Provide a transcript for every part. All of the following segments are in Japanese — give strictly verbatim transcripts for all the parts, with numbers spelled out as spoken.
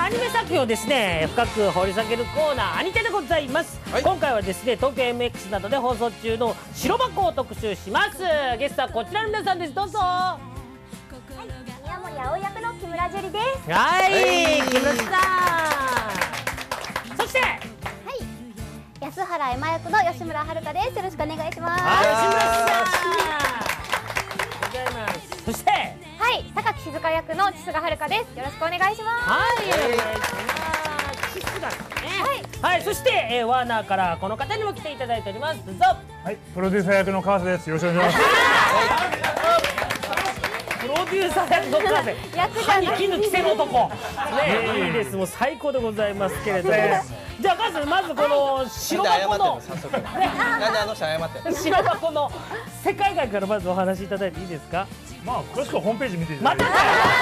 ニメ作品をですね深く掘り下げるコーナーアニテでございます、はい、今回はですね東京 エムエックス などで放送中の白箱を特集します。ゲストはこちらの皆さんです。どうぞ。はい、 宮森葵役の木村樹里です。 はい、木村さん。そしてはい安原エマ役の吉村遥です。よろしくお願いします。 はい、吉村さんございます。そしてはい榊静香役の千須賀遥です。よろしくお願いします。 はい、お願いします。千須賀さんね。はい、はい、そして、えー、ワーナーからこの方にも来ていただいております。どうぞ。 はい、プロデューサー役の川瀬です。よろしくお願いします。 プロデューサー役の川瀬。歯に絹着せの男。ね、いいです。もう最高でございますけれども。じゃあまずまずこの白箱の。 なんであの人謝ってんの。 白箱の世界観からまずお話しいただいていいですか。 まあ詳しくはホームページ見ていただいて。 また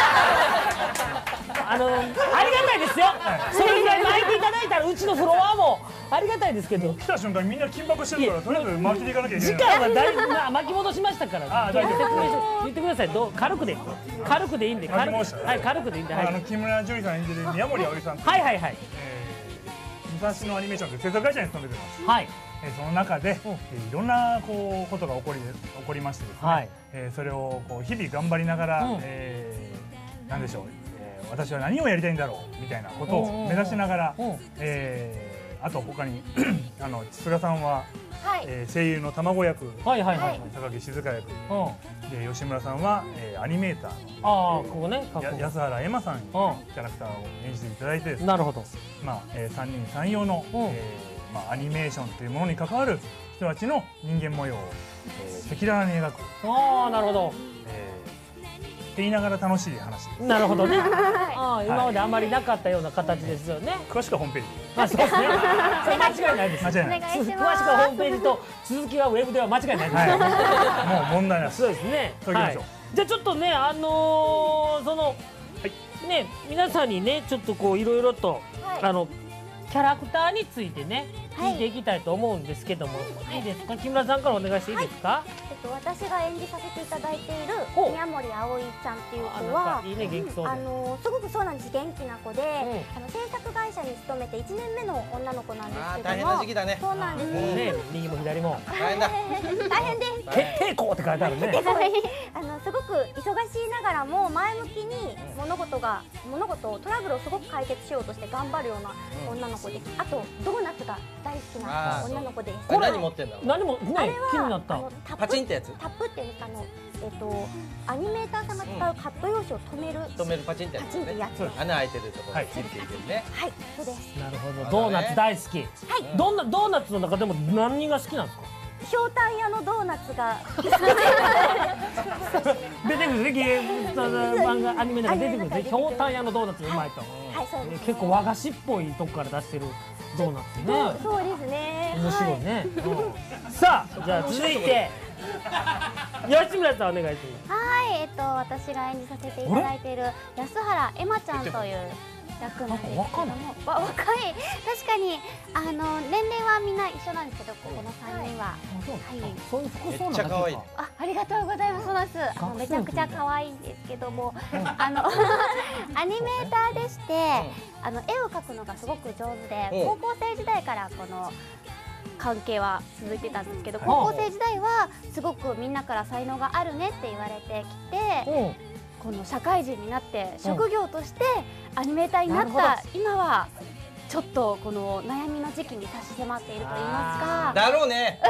あのありがたいですよ。それぐらい巻いていただいたらうちのフロアもありがたいですけど。 来た瞬間みんな緊迫してるからとりあえず巻いていかなきゃいけない。 時間はだいぶ巻き戻しましたから。 あ、大丈夫。 言ってください。どう軽くで軽くでいいんで。 巻き戻した。 はい、軽くでいいんで。 あの木村樹里さん演じる宮森葵さん。 はいはいはい。 武蔵野アニメーションで制作会社に勤めてます。 はい。 その中でいろんなこうことが起こり起こりましてですね。それをこう日々頑張りながらなんでしょう。私は何をやりたいんだろうみたいなことを目指しながら、えー、あと他にあの千須賀さんは、はいえー、声優の卵役、榊静香役、で吉村さんは、えー、アニメーターのあここ、ね、安原エマさんキャラクターを演じていただいてですね、なるほど、まあえー、三人三様の、えーまあ、アニメーションというものに関わる人たちの人間模様を赤裸々に描く。ああなるほど。って言いながら楽しい話です。なるほどね。ああ今まであんまりなかったような形ですよね。詳しくはホームページ。あそうですね。それ間違いないです。間違いない。詳しくはホームページと続きはウェブでは間違いないです。もう問題ない。そうですね。じゃあちょっとねあのそのね皆さんにねちょっとこういろいろとあのキャラクターについてね聞いていきたいと思うんですけども、いいですか。木村さんからお願いしていいですか。 私が演じさせていただいている宮森葵ちゃんっていう子はあのすごくそうなんです。元気な子で、あの制作会社に勤めていちねんめの女の子なんですけども、大変な時期だね。そうなんですね。 右も左も大変だ。大変です。 決定校って書いてあるね。 あのすごく忙しいながらも前向きに物事が物事をトラブルをすごく解決しようとして頑張るような女の子で、あとドーナツが大好きな女の子です。 これ何持ってんだろう。 何もね気になった。 パチンってやつ。 タップっていうあのえっとアニメーターさんが使うカット用紙を止める止めるパチンってやつね。穴開いてるところについているね。 はい、そうです。 なるほど。ドーナツ大好き。はい。どんなドーナツの中でも何が好きなんですか。 ひょうたん屋のドーナツが出てくるね。ゲーム漫画アニメの中出てくるね。ひょうたん屋のドーナツうまいと。はいそうです。結構和菓子っぽいとこから出してるドーナツね。 そうですね。 面白いね。さあじゃあ続いて吉村さんお願いします。 はい、えっと私が演じさせていただいている安原エマちゃんという役なんですけども、若い確かにあの年齢はみんな一緒なんですけど、ここの三人はそういう服装なんめっちゃ可愛い。 あ、ありがとうございます。そうなんです。あのめちゃくちゃ可愛いんですけども、あのアニメーターでしてあの絵を描くのがすごく上手で、高校生時代からこの関係は続いてたんですけど、高校生時代はすごくみんなから才能があるねって言われてきて、この社会人になって職業としてアニメーターになった今はちょっとこの悩みの時期に差し迫っていると言いますか。 だろうね。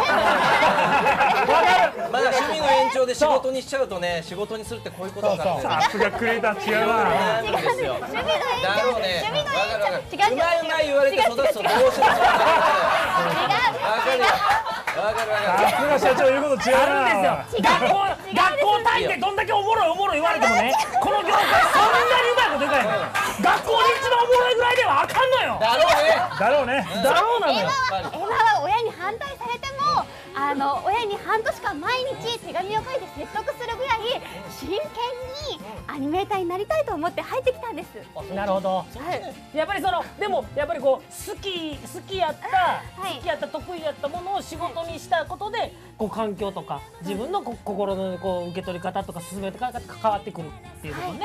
まだ趣味の延長で仕事にしちゃうとね、仕事にするってこういうことだからね。 さすがクリエイター違うな。 違うんですよ。だろうね。わかるわかる。うまいうまい言われて育つとどうしよう。わかるよ。わかるわかる。 さすが社長言うこと違うな。 あるんですよ。学校学校単位でどんだけおもろいおもろい言われてもね、この業界そんなにうまいこといかない。学校で一番おもろいぐらいではあかんのよ。 だろうね。 だろうね。 だろうなのよ。 今は親に反対されても、あの親に半年間毎日手紙を書いて説得するぐらい真剣にアニメーターになりたいと思って入ってきたんです。 なるほど。やっぱりそのでもやっぱりこう好き好きやった好きやった得意やったものを仕事にしたことで、こう環境とか自分のこ心のこう受け取り方とか進め方が変わってくるっていうことね。 は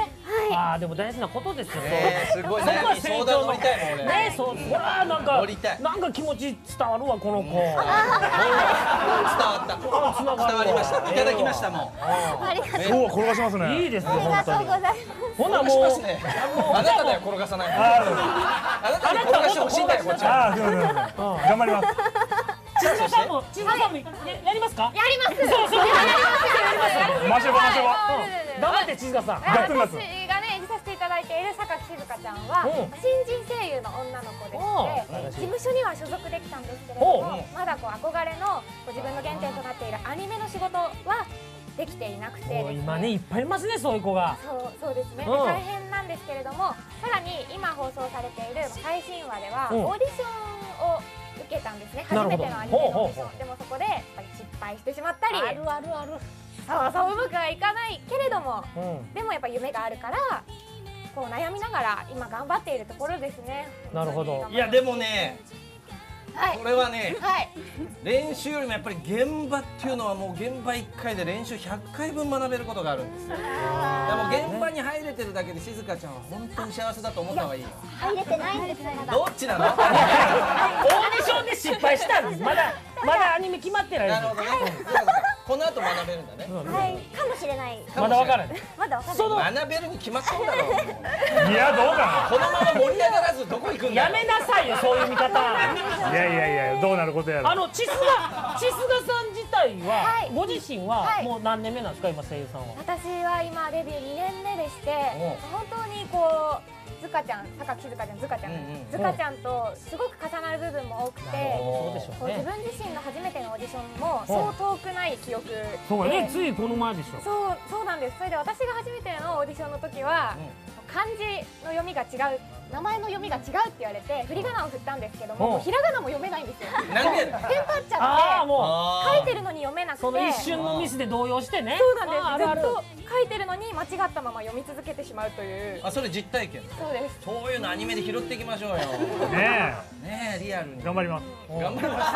ああでも大事なことですよ。 すごい悩み相談乗りたいもん俺。 ね、そう、ほらなんか乗りたい。 なんか気持ち伝わるわこの子。伝わった。伝わりました。いただきましたもん。 ありがとう。 そう転がしますね。 いいですよありがとうございます。 ほなもうあなただよ転がさない。あなたに転がしてほしいんだよこっちは。 ああ、すみません。頑張ります。 千鶴さんも千鶴さんもやりますか？ やります。 そうそうやりますやります。 回しょ回しょ。 頑張って千鶴さん。 私がね演じさせていただいている榊静香ちゃんは新人声優の女の子でして、事務所には所属できたんですけれども、まだこう憧れの自分の原点となっているアニメの仕事はできていなくて、 今ねいっぱいいますねそういう子が。 そうそうですね。大変なんですけれども、さらに今放送されている最新話ではオーディションを受けたんですね。初めてのアニメのオーディションでもそこでやっぱり失敗してしまったり、 あるあるある。 そうそううまくはいかないけれども、でもやっぱ夢があるからこう悩みながら今頑張っているところですね。 なるほど。 いやでもね、これはね、 はい、 練習よりもやっぱり現場っていうのはもう現場いっかいで練習ひゃっかいぶん学べることがあるんですよ。でも現場に入れてるだけで静香ちゃんは本当に幸せだと思った方がいいよ。 入れてないんですまだ。 どっちなの？オーディションで失敗したんです。まだまだアニメ決まってないです。 なるほどね。この後学べるんだね。 はい、かもしれない。 まだわからない。 まだわからない。 学べるに決まってんだろ。 いやどうかこのまま盛り上がらずどこ行くんだ。 やめなさいよそういう見方。 な。いやいやいやどうなることやろ。 あの千須賀千須賀さん自体はご自身はもう何年目なんですか今声優さんは。 私は今デビューにねんめでして、本当にこう。ずかちゃん、榊静香ちゃん、ずかちゃん、ずかちゃんとすごく重なる部分も多くて、自分自身の初めてのオーディションもそう遠くない記憶で、 そうね、ついこの前でしょ。 そう、そうなんです。それで私が初めてのオーディションの時は漢字の読みが違う、名前の読みが違うって言われて振り仮名を振ったんですけども、ひらがなも読めないんですよ。 なんで？ テンパっちゃって書いてるのに読めなくて、 その一瞬のミスで動揺してね。 そうなんです。ずっと書いてるのに間違ったまま読み続けてしまうという。 あ、それ実体験。 そうです。 そういうのアニメで拾っていきましょうよ。ねえ。 ねえリアルに。 頑張ります。 頑張ります。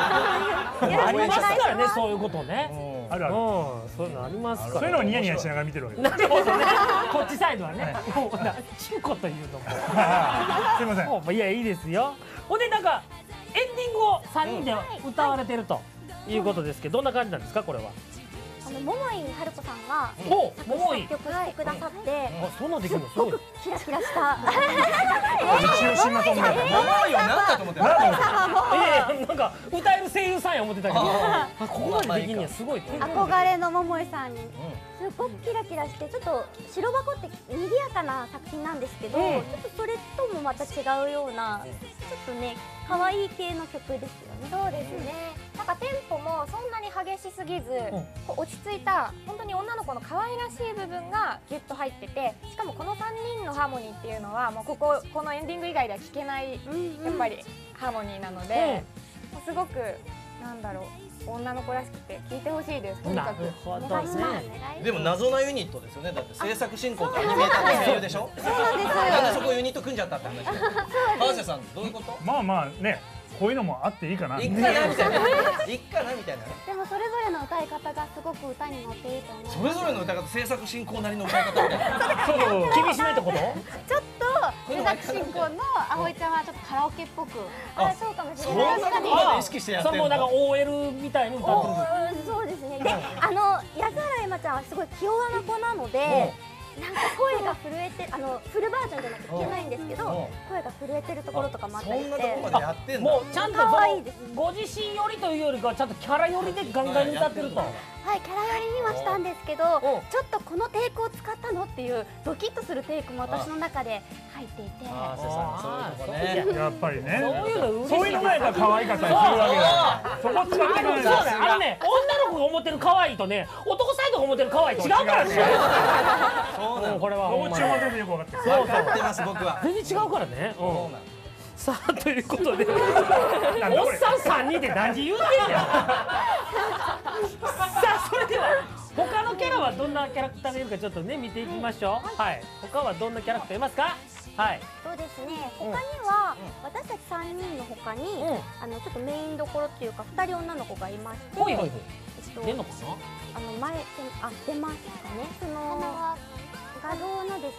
ありますからねそういうことね。 あるある。 そういうのありますから。 そういうのをニヤニヤしながら見てるわけ。 なるほどね。こっちサイドはね。もうなちゅうこと言うのも。 すいません。 いやいいですよ。ほんでなんかエンディングをさんにんで歌われてるということですけど、どんな感じなんですかこれは。 あの桃井春子さんが作曲してくださって、 そんなできるのすごい。 キラキラした。 一応シンガーソングライター。 桃井は何だと思ってる。 いやいやなんか歌える声優さんや思ってたけど、ここまでできんやすごい。 憧れの桃井さんにすごくキラキラして、ちょっと白箱って賑やかな作品なんですけど、ちょっとそれともまた違うようなちょっとね可愛い系の曲ですよね。そうですね。なんかテンポもそんなに激しすぎず、こう落ち着いた本当に女の子の可愛らしい部分がギュッと入ってて、しかもこのさんにんのハーモニーっていうのはもうこここのエンディング以外では聴けないやっぱりハーモニーなので、すごくなんだろう女の子らしくて聴いてほしいです。とにかくお願いします。 でも謎なユニットですよね。だって制作進行とアニメーターの声優でしょ。 そうなんです。 なんでそこユニット組んじゃったって話。川瀬さんどういうこと？ まあまあね。こういうのもあっていいかな。 いっかなみたいな。いっかなみたいな。 でもそれぞれの歌い方がすごく歌に乗っていいと思う。 それぞれの歌い方、制作進行なりの歌い方みたいな。 そうそう。 厳しめってこと？ ちょっと制作進行の葵ちゃんはちょっとカラオケっぽく。あ、そうかもしれない。 そんなとこまで意識してやってるの。 それもなんか オーエル みたいに歌ってる。 そうですね。で、あの安原エマちゃんはすごい気弱な子なので。なんか声が震えて、あのフルバージョンじゃなくて聞けないんですけど、声が震えてるところとかもあったりして、 そんなとこまでやってんだ。 もうちゃんとそのご自身よりというよりかはちゃんとキャラ寄りでガンガンに歌ってると。 はい、キャラ寄りにはしたんですけど、ちょっとこのテイクを使ったのっていうドキッとするテイクも私の中で入っていて、 ああ、そういうとこね。 やっぱりね。 そういうの嬉しい。 そういうのがやっぱ可愛かったりするわけだ。そこ使ってくれる。 そうね、あのね、女の子が思ってる可愛いとね、男サイドが思ってる可愛い違うからね。 そうなの。 これは。 どっちも全然よく分かってる。 分かってます僕は。 全然違うからね。 そうなの。 さあということで、おっさんさんにんで何言うてんや。さあそれでは他のキャラはどんなキャラクターがいるかちょっとね見ていきましょう。はい。他はどんなキャラクターいますか？はい。 そうですね。他には私たちさんにんの他にあのちょっとメインどころっていうかふたり女の子がいまして、 ほいほいほい。出んのかな？ あの前あ出ますかね。その画像のですね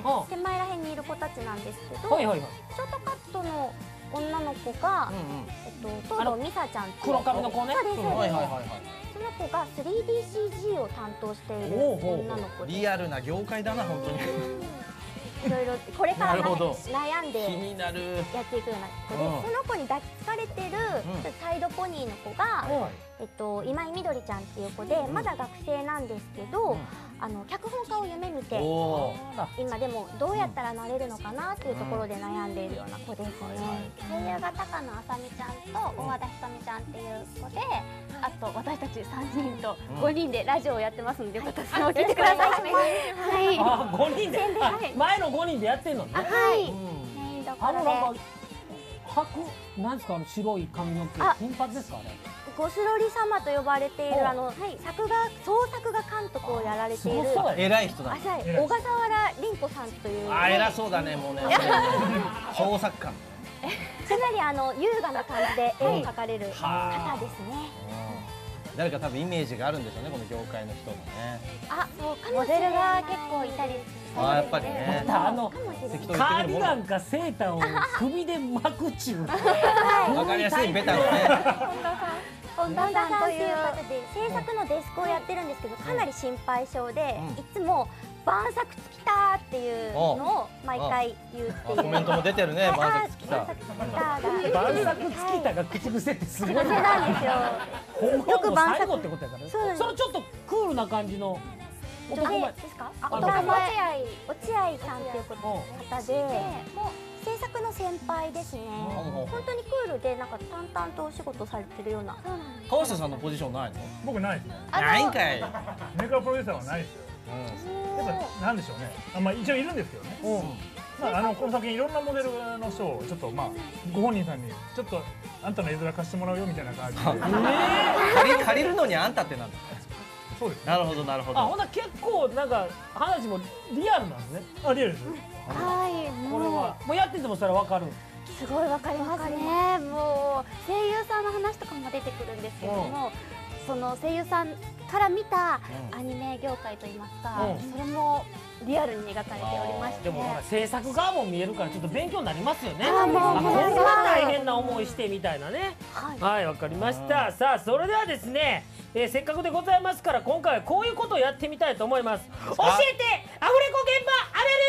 手前らへんにいる子たちなんですけど、 はいはいはい。 ショートカットの女の子が、えっと東堂美沙ちゃんっていう黒髪の子ね。 そうですそうです。 はいはいはいはい。 その子が スリーディーシージー を担当している女の子で、 リアルな業界だな本当に。 いろいろこれからなるほど悩んで気になる。 やっていくような子で、 うんその子に抱きつかれてるサイドポニーの子が、えっと今井みどりちゃんっていう子で、まだ学生なんですけど、あの脚本家を夢見て、 お今でもどうやったらなれるのかなっていうところで悩んでいるような子ですね。声優が高野あさみちゃんと大和田ひとみちゃんっていう子で、あと私たちさんにんとごにんでラジオをやってますので、よかったらそれを聞いてください。はい。 あ、ごにんで。あ、前のごにんでやってんのね。 はい。メインどこあのろなんかで。 白なんですか、あの白い髪の毛、 あ金髪ですかあれ。 ゴスロリ様と呼ばれていほうるあの、はい、作画創作画監督をやられているすごそうやね。 偉い人だ。 あ、はい、小笠原凛子さんという、 あ、偉そうだねもうね。創作家。 かなりあの優雅な感じで絵を描かれる方ですね。 誰か多分イメージがあるんでしょうねこの業界の人もね。 あ、そうモデルが結構いたり。 あ、やっぱりね。 またあのかもしれない。 カーディガンかセーターを首で巻くっちゅう。 わかりやすいベタなね。 本田さんという方で制作のデスクをやってるんですけど、かなり心配性で、いつも晩作尽きたっていうのを毎回言うっていう。 コメントも出てるね。晩作尽きた。 晩作尽きたが口癖ってすごい。 そうなんですよ。 よく晩作ってことやからね。 そうなんです。 そのちょっとクールな感じの女性ですか？あ、男前。落合さんっていう方で、もう制作の先輩ですね。本当にクールでなんか淡々とお仕事されてるような。 川下さんのポジションないの？ 僕ないですね。 ないんかい。 メーカープロデューサーはないですよ。やっぱなんでしょうね。あ、まあ一応いるんですけどね。まああのこの作品いろんなモデルの人をちょっとまあご本人さんにちょっとあんたの絵面貸してもらうよみたいな感じで。 借り借りるのにあんたってなんだ。 そうです。 なるほどなるほど。 あ、ほな結構なんか話もリアルなんですね。 あ、リアルです。 はい、 これはもうやっててもそれわかる。 すごいわかりますね。もう声優さんの話とかも出てくるんですけども、その声優さんから見たアニメ業界といいますか、それもリアルに描かれておりまして、 でも制作側も見えるからちょっと勉強になりますよね。 あ、もうこんな大変な思いしてみたいなね。はい、わかりました。さあそれではですね、えー、せっかくでございますから今回はこういうことをやってみたいと思います。教えてアフレコ現場あれ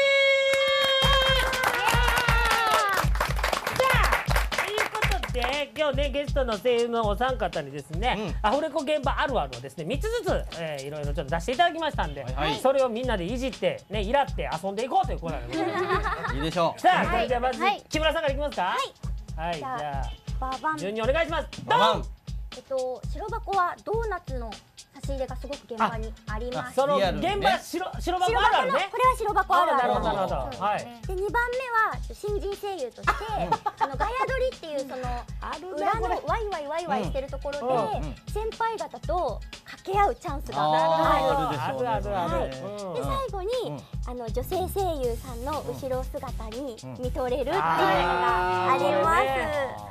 で今日ねゲストの声優のお三方にですね、うん、アフレコ現場あるあるをですねみっつずつ、えー、いろいろちょっと出していただきましたんで、はいはい、それをみんなでいじってねイラって遊んでいこうということなんでございます。 いいでしょう。 さあ、それではまず、 はい、 木村さんからいきますか。 はい、 はい、じゃあババン順にお願いします。 ドン。 えっと白箱はドーナツの差し入れがすごく現場にあります。 その現場白白箱あるあるね。 これは白箱あるある。 なるほどなるほど。はい。 でにばんめは新人声優としてあのガヤ撮りっていうその裏のワイワイワイワイしてるところで先輩方と掛け合うチャンスがあるあるある。 で最後にあの女性声優さんの後ろ姿に見とれるっていうのがあります。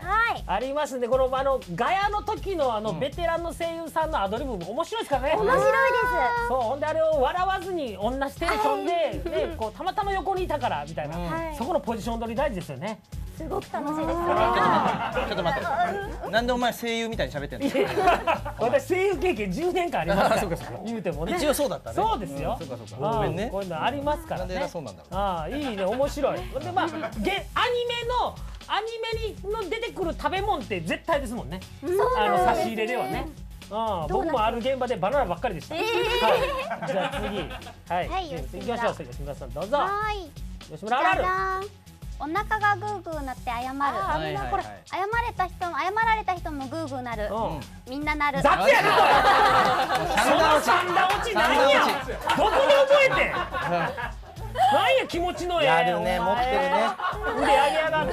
はい。 ありますね。このあのガヤの時のあのベテランの声優さんのアドリブも面白いですからね。 面白いです。 そう、ほんであれを笑わずに同じテンションで、ね、こうたまたま横にいたからみたいな、そこのポジション取り大事ですよね。 すごく楽しいです。ちょっと待って。なんでお前声優みたいに喋ってんの？ 私声優経験じゅうねんかんありますから。言うてもね。 一応そうだったね。 そうですよ。 そうかそうか。ごめんね。 こういうのありますからね。 なんで偉そうなんだろう。 ああ、いいね、面白い。でまあゲアニメのアニメにの出てくる食べ物って絶対ですもんね。あの差し入れではね。ああ、僕もある現場でバナナばっかりでした。はい。じゃあ次、はい。行きましょう。吉村さんどうぞ。 はい。 吉村あるある。 お腹がグーグーなって謝る。あ、みんなこれ謝れた人も謝られた人もグーグーなる。みんななる。 雑やな。その三段落ちなんや。どこで覚えて。なんや気持ちのええ。 やるね、持ってるね。 腕上げ上がって。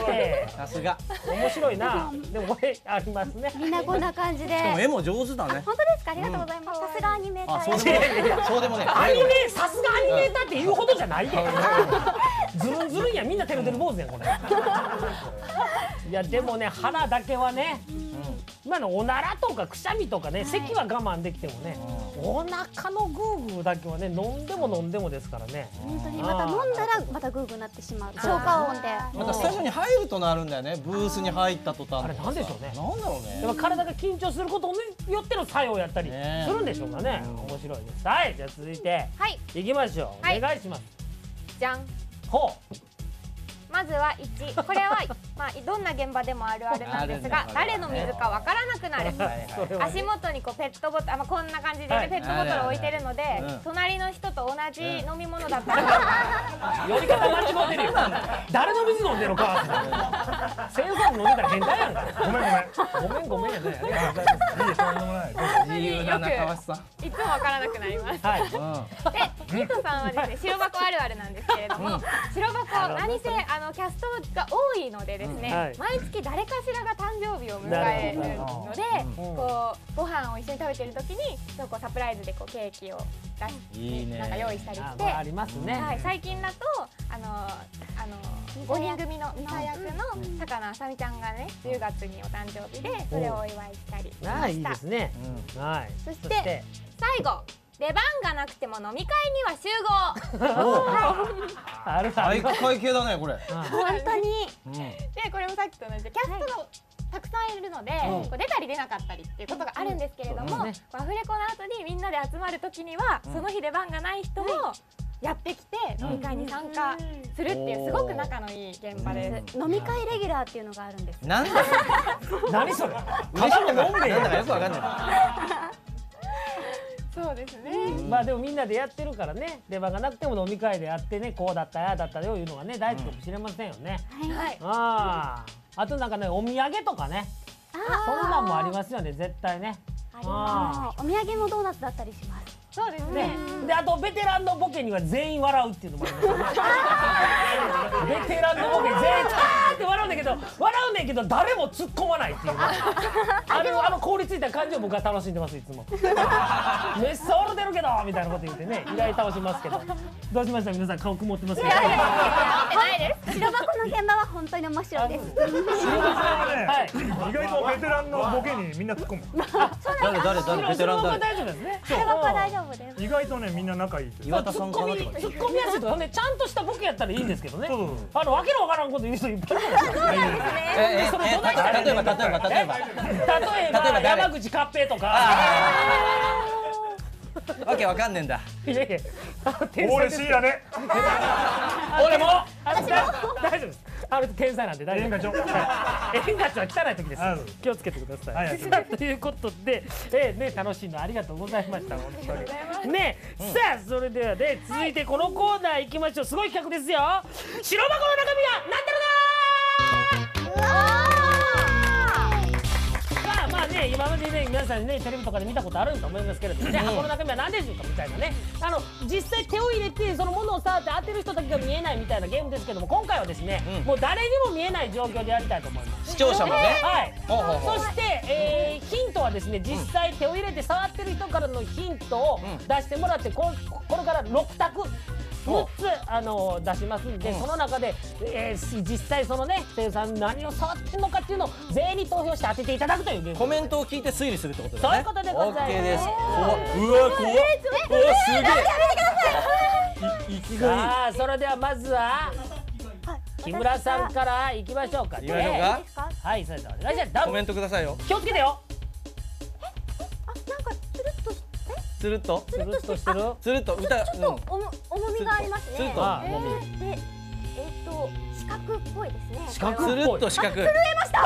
さすが。 面白いな。でもこれありますね。 みんなこんな感じで。 しかも絵も上手だね。 本当ですか、ありがとうございます。さすがアニメーター。そうでもね。 アニメさすがアニメーターって言うほどじゃないで。ずるんずるんや、みんなてるてる坊主やんこれ。いやでもね腹だけはね。 今のおならとかくしゃみとかね、咳は我慢できてもね、お腹のグーグーだけはね飲んでも飲んでもですからね。 本当にまた飲んだらまたグーグーなってしまう。消化音で。 またスタジオに入るとなるんだよね。ブースに入った途端。 あれなんでしょうね。 なんだろうね。 やっぱ体が緊張することによっての作用やったりするんでしょうかね。面白いです。はい、じゃあ続いていきましょう。お願いします。 じゃん。 ほう。 まずはいち、これはまあどんな現場でもあるあるなんですが、誰の水かわからなくなる。足元にこうペットボトル、あまあこんな感じでねペットボトルを置いてるので、隣の人と同じ飲み物だったら呼び方間違ってるよ。誰の水飲んでるのか。先生飲んでたら変態やんか。 ごめんごめん。 ごめんごめんやね。ありがとうございます。 いいとんでもない。どうぞ。 自由な中橋さん。 いつもわからなくなります。 はい。 で、ニトさんはですね、白箱あるあるなんですけれども、白箱何せあのキャストが多いのでですね、毎月誰かしらが誕生日を迎えるので、こうご飯を一緒に食べてる時にこうサプライズでこうケーキを出してなんか用意したりして、 ありますね。 はい、最近だとあのあのごにん組のミサ役の高野あさみちゃんがねじゅうがつにお誕生日でそれをお祝いしたりしました。 ああいいですね。はい。 そして最後。出番がなくても飲み会には集合。 あるある。 体育会系だねこれ。 本当に。 でこれもさっきと同じでキャストがたくさんいるので、こう出たり出なかったりっていうことがあるんですけれども、こうアフレコの後にみんなで集まる時には、その日出番がない人もやってきて飲み会に参加するっていうすごく仲のいい現場です。 飲み会レギュラーっていうのがあるんです。 なんだ。 何それ。 嬉しいのか。なんだかよくわかんない。 そうですね。 まあでもみんなでやってるからね、出番がなくても飲み会でやってね、こうだったやだったよいうのがね大事かもしれませんよね。 はい。 ああ、あとなんかねお土産とかね、そんなんもありますよね絶対ね。 あります。お土産もドーナツだったりします。 そうですね。 であとベテランのボケには全員笑うっていうのもありますよね。ベテランのボケ全員あーって笑うんだけど笑うんだけど誰も突っ込まないっていうね。あのあの凍りついた感じを僕は楽しんでますいつも。めっそうるてるけどみたいなこと言ってね意外と楽しみますけど。どうしました皆さん顔曇ってますけど。 白箱の現場は本当に面白いです。 白箱はね、意外とベテランのボケにみんな突っ込む。 誰誰誰ベテラン誰。 大丈夫ですね。 白箱は大丈夫です。 意外とねみんな仲いい。 岩田さんかなとか。 突っ込みやすいとかねちゃんとしたボケやったらいいんですけどね。あのわけのわからんこと言う人いっぱいいるから。 えええ例えば例えば例えば例えば山口勝平とか。 わけわかんねえんだ。 いやいや。 俺 C やね。 俺も。私も。大丈夫です。あれ天才なんで大丈夫。 演歌長。 演歌長は汚い時です。気をつけてください。さあということで、えね楽しいのありがとうございました本当に。ねさあそれではね続いてこのコーナー行きましょう。すごい企画ですよ。白箱の中身はなんだろうな。まあね、今までね皆さんねテレビとかで見たことあると思いますけれどもね、箱の中身は何でしょうかみたいなね、あの実際手を入れてそのものを触って当てる人だけが見えないみたいなゲームですけども、今回はですね、もう誰にも見えない状況でやりたいと思います。 視聴者もね。 はい。そして、えー、ヒントはですね実際手を入れて触ってる人からのヒントを出してもらって、ここれからろく択むっつあの出しますんで、その中で、えー、実際そのね声優さん何を触ってるのかっていうのを全員に投票して当てていただくというゲーム。 コメントを聞いて推理するってことですね。 そういうことでございます。 OK です。うわ怖っ。うわすげえ。息がいい。 さあそれではまずは木村さんからいきましょうか。 いきましょうか。 はい、それではお願いします。 コメントくださいよ。 気をつけてよ。 あ、なんかつるっとつるっとつるっとしてる。 つるっと歌ちょっと重みがありますね。 つるっと重み。 で、えっと四角っぽいですね。 四角っぽい。 つるっと四角。震震えました。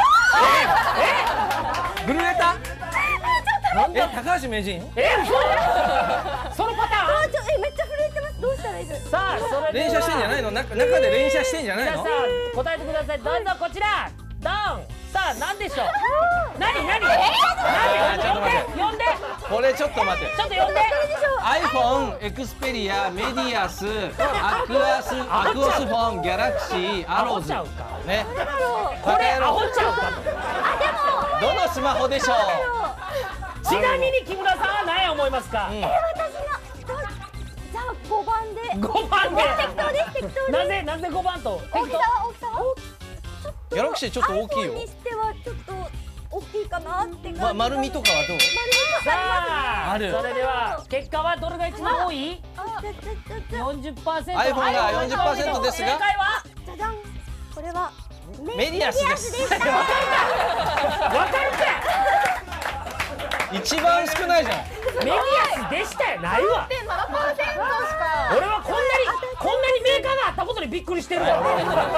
え？震えた？え、高橋名人？ え、そのパターン？ ちょえめっちゃ震えてます。どうしたらいいですか？ さあそれでは連射してんじゃないの？中中で連射してんじゃないの？ 皆さん答えてください。どうぞこちら。ドン。さあ何でしょう？何何？何？呼んで呼んで。 これちょっと待って。 ちょっと呼んで。 iPhone、Xperia、メディアス、アクアス、アクオスフォン、ギャラクシー、アローズ。ね。 これアホちゃうかと。 どのスマホでしょう？ちなみに木村さんは何や思いますか？ え、私のじゃあごばんで。 ごばんで。 適当です適当です。 なぜなぜごばんと？ 大きさは大きさは？ ギャラクシーちょっと大きいよ。 iPhone にしてはちょっと大きいいいかなってま丸みとかはどう？ さああるそれでは結果はどれが一番多い？よんじゅっパーセント。 iPhone が よんじゅっパーセント ですが正解はじゃじゃん。これはメディアスです。 わかるか一番少ないじゃん。 メディアスでしたよ。ないわ。 ななパーセントしか。 俺はこんなにこんなにメーカーがあったことにびっくりしてるわ。 当た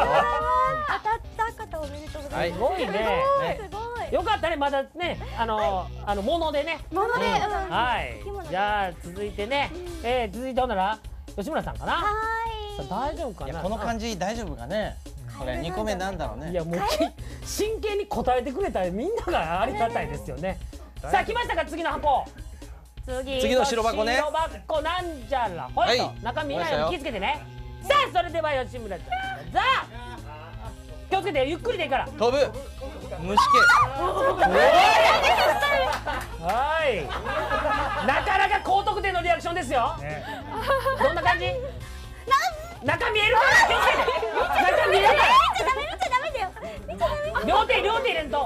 った方おめでとうございます。 すごいね。 すごい。 よかったね、まだね、あのあのものでね。 もので、 はい。じゃあ続いてね、えー続いてほんなら吉村さんかな。 はさあ大丈夫かな。 いやこの感じ大丈夫かね。これにこめなんだろうね。 いやもうき真剣に答えてくれたらみんながありがたいですよね。さあ来ましたか次の箱。次次の白箱ね白箱なんじゃらほいと、 はい中見ないように気をつけてね。さあそれでは吉村ちゃん、さあ気をつけてゆっくりでいいから。 飛ぶ虫はいなかなか高得点のリアクションですよ。 ねどんな感じ？中見えるから気をつけて。中見えるからい。見ちゃダメ見ちゃダメだよ。見ちゃダメ。 両手両手入れんと。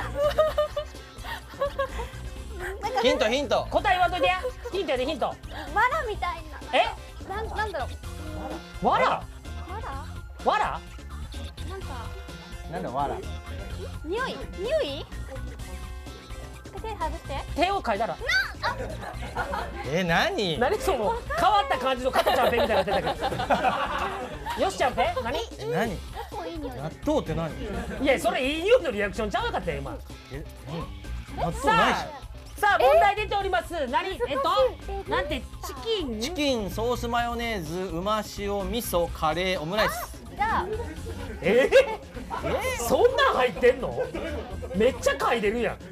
け。ヒントヒント。 答え言わんといてや。ヒントやでヒント。 わらみたいな。 え？ なんなんだろう。 わら？ わら？ わら？ なんかなんだわら。 匂い匂い？手外して。 手を嗅いだら。 え何？ 何その変わった感じの加トちゃんペンみたいになってたけど。よしちゃんペン？何？ え何？ もういい匂い。 納豆って何？ いやそれいい匂いのリアクションちゃうかったよ今。 え何？納豆さないし。 あさあ問題出ております。何えっとなんてチキン？ チキン、ソースマヨネーズ、うま塩、味噌、カレー、オムライス。 じゃあえー？そんなん入ってんの？めっちゃ嗅いでるやん。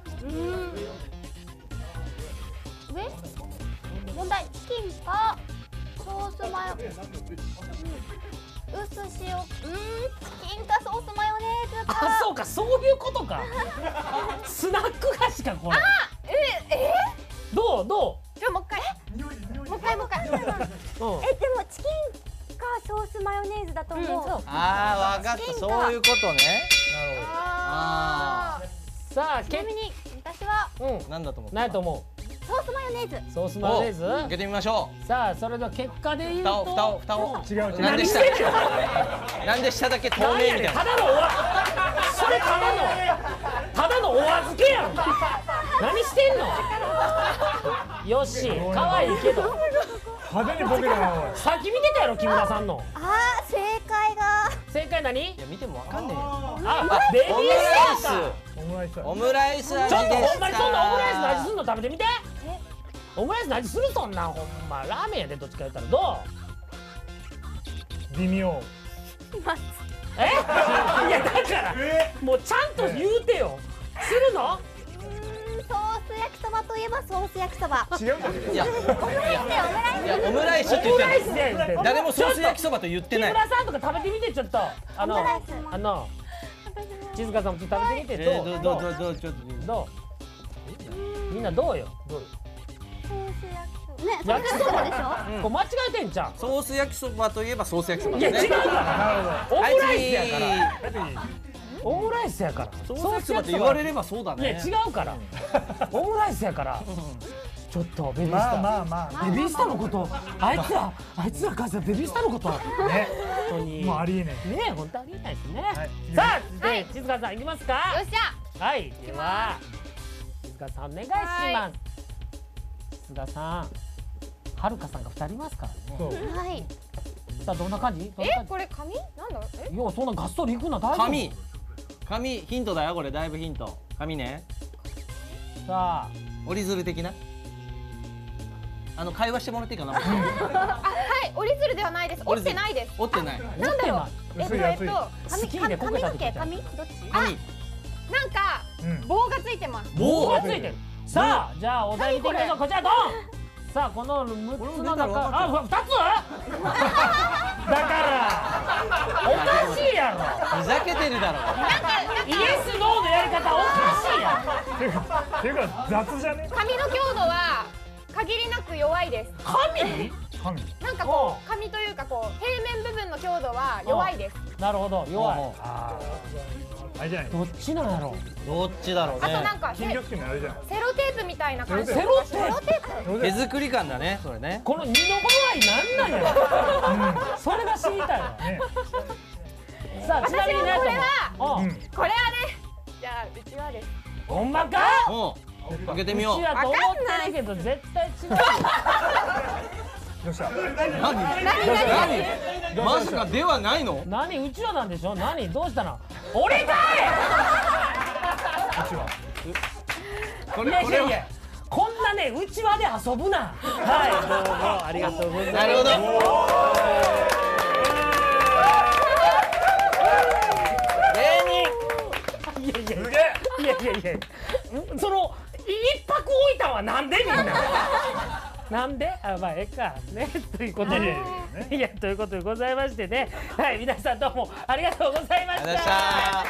上問題チキンかソースマヨ、うん、薄塩、うんチキンかソースマヨネーズか。 あそうかそういうことか。スナック菓子かこれ。 ええどうどじゃあもう一回もう一回もう一回う？うん。 えでもチキンかソースマヨネーズだと思う。 うんああわかったそういうことね。 あさあけちなみに私はうんなんだと思う？ 何やと思ソースマヨネーズ。 う？ソースマヨネーズ？ 開けてみましょさあそれでは結果で言うう。 と蓋を蓋を蓋を。 違う違うなんで下何してんの？ なんで下だけ透何やねん明みたいな。 ただのおわそれただのただのお預けやん。何してんの？よし可愛いけど派手にボケだなおい。 さっき見てたやろ木村さんの。 あー正解が正解何？ いや見てもわかんねえよ。 あベビーオムライスターか。 オムライス。 オムライス味ちょっとですほんまにそんなオムライスの味すか。 んの食べてみて。オムライスの味するそんなんほんまラーメンやでどっちか言ったらどう？ 微妙。 え？いやだからもうちゃんと言うてよ。するの？ うーんソース焼きそばといえばソース焼きそば。 違うじゃん。 いやオムライスだよオムライス。 いやオムライスってオムライ言ってんスや言うての。誰もソース焼きそばと言って木ない。 村さんとか食べてみてちょっとあのオムライスもあの静香さんもちょっと食べてみてどうえーどうどうどうどうちょっと。 どうみんなどうよどうよソース焼きそば。ねソー焼きそばス焼きそばでしょ。 うんこれ間違えてんじゃん。 ソース焼きそばといえばソース焼きそばいや違うからなるオムライスやからほオムライスやからソース焼きそばって言われればそうだいやね。 違うからオムライスやからちょっとベビースターまあまあまあ。 ベビースターのことあいつらあいつらからしたらベビースターのことね。 本当にもうありえねねえ本当ありえないですね、 はいさあで静香さんいきますか。 よっしゃはいでは静香さんお願いします。静香さんはるかさんがふたりいますからえ。 ね。 そう。 はい。 さあどんな感じどんなえ感これ紙なんだえじいやそんながっそりいくな大丈夫。 紙紙ヒントだよこれだいぶヒント。紙ね。 さあ折り鶴的な。あの会話してもらっていいかな。 あはい折り鶴ではないです折ってないです折ってない。 なんだろうえっと薄い厚いえっとスキーでこけ髪のたって言ってた毛髪どっち？ 紙。 なんかうん。 棒がついてます棒がついてる。さあじゃあお題見てみましょう。こちらドン。さあこのむっつの中あふたつ？だからおかしいやろ。 ふざけてるだろ。 イエスノーのやり方おかしいやん。 ていうかていうか雑じゃね。 紙の強度は限りなく弱いです神？ 紙。 なんかこう紙というかこう平面部分の強度は弱いですなるほど弱い。 ほうほうああれじゃない。 どっちなんやろ。 どっちだろうね。 あとなんか金魚すくいのあれじゃない。 セロテープみたいな感じ。 セロテープ。 手作り感だね、それね。 この二の場合なんなんやろ。それが知りたいわ。さあ、ちなみにね、 これはうん、 これはね、じゃあうちはです。 ほんまか。 うん。開けてみよう。 うちはと思ってるけど絶対違う。 どうした。 何？何？まさかではないの？ 何？うちわなんでしょ？何？どうしたの？俺かい！ うちわ。 これこれはこんなね、うちわで遊ぶな。はい、どうもありがとうございます。 なるほど。 いやいやいやいやいや、その一泊置いたはなんでみんな。なんで、あ、まあええかね、ということで、いやということでございましてね、はい、皆さんどうもありがとうございました。さあ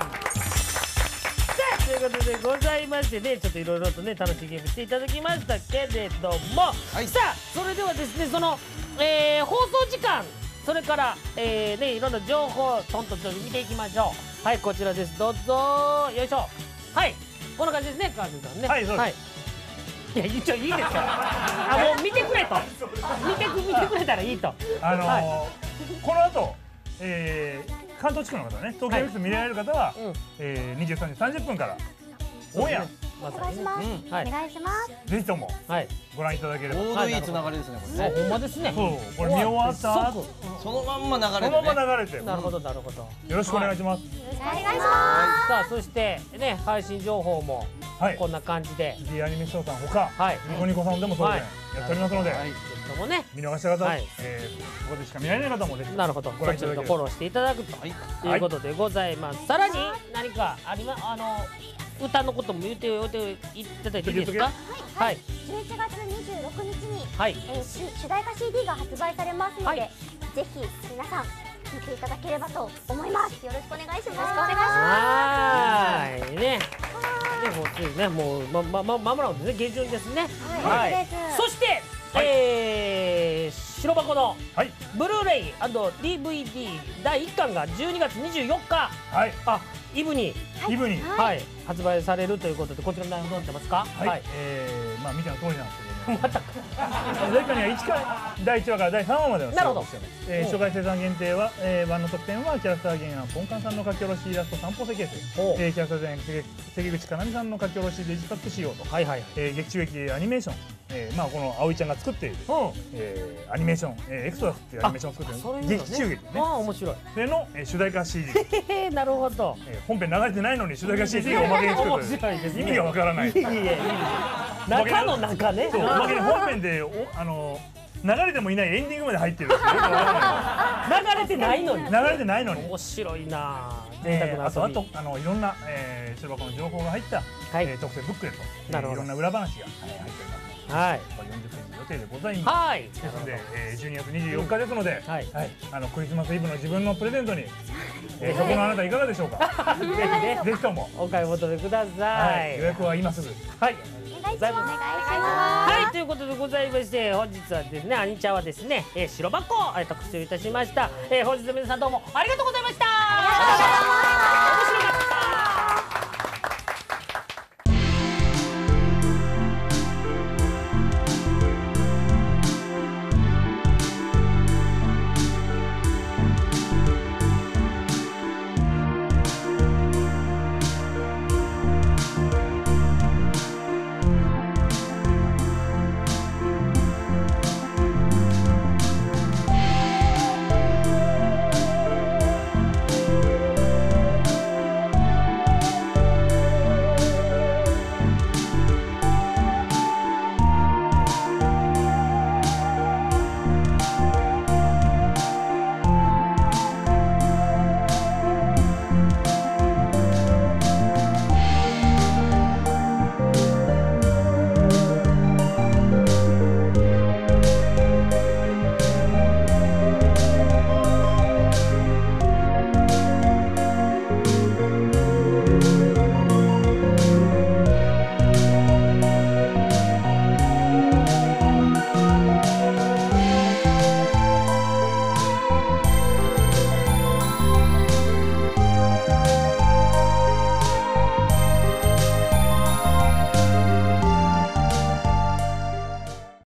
ということでございましてね、ちょっといろいろとね楽しいゲームしていただきましたけれども、はい、さあそれではですね、その、えー、放送時間、それから、えーね、いろんな情報トントンと見ていきましょう。はい、こちらです、どうぞ。よいしょ。はい、こんな感じですね、川瀬さんね。 はい、そうです。はい、 いや、一応いいですから。あ、もう見てくれと。見てく見てくれたらいいと。 あのーはい、 この後、えー、関東地区の方ね、東京エクス見られる方は、はい、えー、にじゅうさんじさんじゅっぷんからオンエア。 お願いします。お願いします。 ぜひともご覧いただければ。 ちょうどいいつながりですね、これね。 ほんまですね。 そう、これ見終わったそのまんま流れて、 そのまま流れて。 なるほどなるほど。 よろしくお願いします。 お願いします。 さあ、そしてね、配信情報もこんな感じで、 Dアニメショーさんほか、ニコニコさんでも当然やっておりますので、 もね、 見逃した方、えー、ここでしか見られない方もですね、 なるほど、ご覧いただければフォローしていただくということでございます。さらに何かありま、あの歌のことも言っておいていただいていいですか？ はい。じゅういちがつにじゅうろくにちに主題歌 シーディー が発売されますので、ぜひ皆さん見ていただければと思います。よろしくお願いします。よろしくお願いします。 はい、ね。ね、もうついね、もうままままもなくですね、下旬ですね。はい。そして、えー、白箱のブルーレイ&ディーブイディー だいいっかんがじゅうにがつにじゅうよっか、はい、あ、イブに、 イブに、 はい、発売されるということで、こちらの内容どうなってますか？ はい、えー、まあ見ての通りなんですけど、まただいいっかんにはいちからだいいちわからだいさんわまでのなるほど。 えー、初回生産限定は、えー、版の特典はキャラクター原案ポンカンさんの書き下ろしイラスト散歩設計図、えー、キャラクター全関口かなみさんの書き下ろしデジパック仕様と、はいはい、えー、劇中劇アニメーション、えー、まあこの葵ちゃんが作っている、うん、えー、アニメーション、えー、エクソダスっていうアニメーションを作っている劇中劇ね。ああ、面白い。それの、えー、主題歌 シーディー。へえ、なるほど。えー、本編流れてないのに主題歌 シーディー がおまけに作るという意味がわからない。いいえ、中の中ね。そう、おまけに本編でおあの流れてもいないエンディングまで入ってるっていう。流れてないのに。流れてないのに。面白いな。贅沢な遊び。あとあとあのいろんな白箱の情報が入った特製ブックレット、いろんな裏話が入っております。はい。よんじゅっページ予定でございます。はい。ですのでじゅうにがつにじゅうよっかですので、はい。あのクリスマスイブの自分のプレゼントにそこのあなたいかがでしょうか。ぜひね、ぜひともお買い求めください。予約は今すぐ。はい。お願いします。はい、ということでございまして、本日はですね、アニチャはですね、白箱を特集いたしました。本日の皆さんどうもありがとうございました。